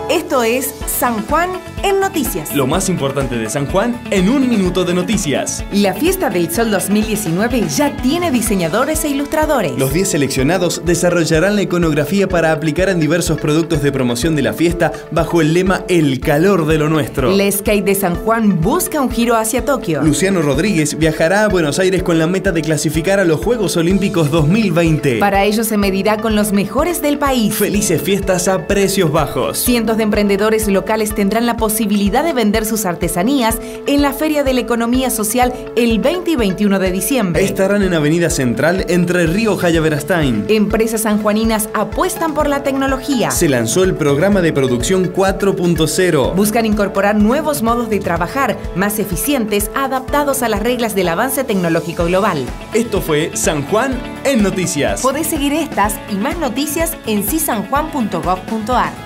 Esto es San Juan en Noticias. Lo más importante de San Juan en un minuto de noticias. La Fiesta del Sol 2019 ya tiene diseñadores e ilustradores. Los 10 seleccionados desarrollarán la iconografía para aplicar en diversos productos de promoción de la fiesta bajo el lema El calor de lo nuestro. La Skate de San Juan busca un giro hacia Tokio. Luciano Rodríguez viajará a Buenos Aires con la meta de clasificar a los Juegos Olímpicos 2020. Para ello se medirá con los mejores del país. Felices fiestas a precios bajos. Cientos de emprendedores locales tendrán la posibilidad de vender sus artesanías en la Feria de la Economía Social el 20 y 21 de diciembre. Estarán en Avenida Central entre Río Jaya Verastain. Empresas sanjuaninas apuestan por la tecnología. Se lanzó el programa de producción 4.0. Buscan incorporar nuevos modos de trabajar, más eficientes, adaptados a las reglas del avance tecnológico global. Esto fue San Juan en Noticias. Podés seguir estas y más noticias en cisanjuan.gov.ar.